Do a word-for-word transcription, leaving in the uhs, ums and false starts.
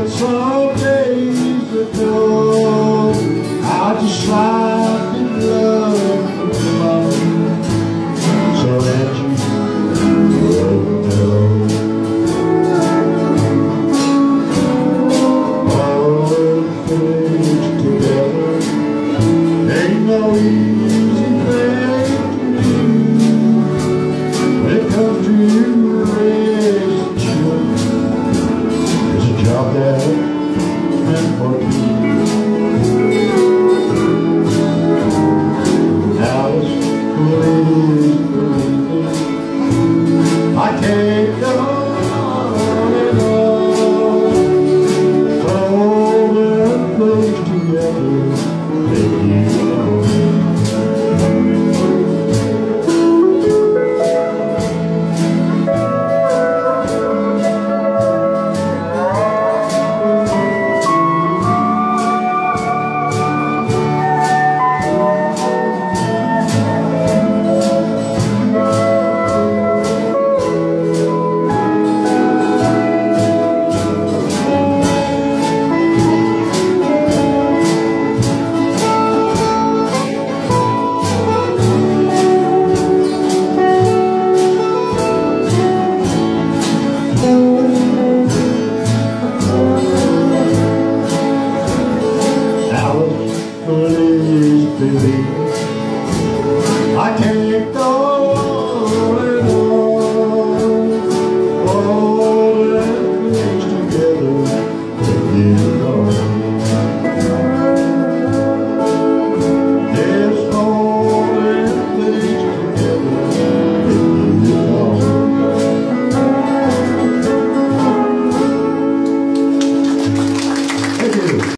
But some days ago, I just tried in love with mine. So that you know, all the things together ain't no easy thing to do. When it comes to you raising children, it's a job that meant for you.